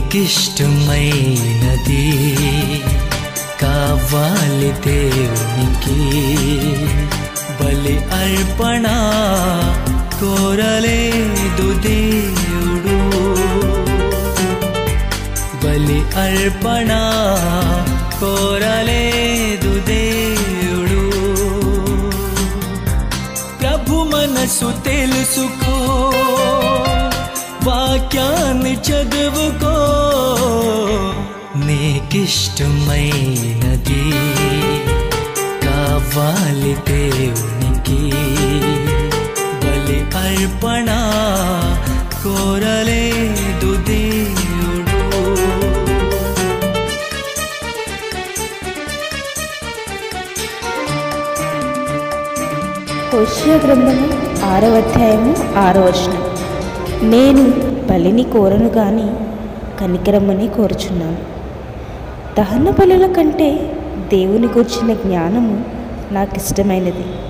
నీకిష్టమైనది కావాలి దేవునికి, బలి అర్పణ కోరలేదు దేవుడు, బలి అర్పణ కోరలేదు దేవుడు. ప్రభు మనసు తెలుసుకో, వాక్యాన్ని చదువుకో, నీకిష్టమైనది కావాలి దేవునికి, బలి అర్పణ కోరలేదు దేవుడు. హోషేయ గ్రంథము 6వ అధ్యాయము 6వ వచనం. నేను బలిని కోరను గాని కనికరమని కోరుచున్నాను. దహన బలుల కంటే దేవుని గురించిన జ్ఞానము నాకు ఇష్టమైనది.